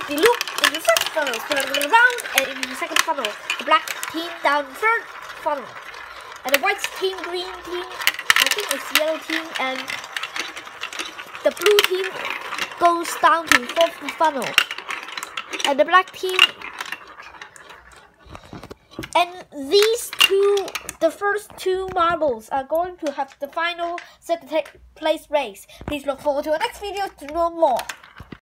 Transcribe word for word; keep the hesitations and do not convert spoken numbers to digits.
We look in the first funnel, spin around, and in the second funnel, the black team down the third funnel, and the white team, green team, I think it's yellow team, and the blue team goes down to the fourth funnel, and the black team. And these two, the first two marbles, are going to have the final second place race. Please look forward to our next video to know more.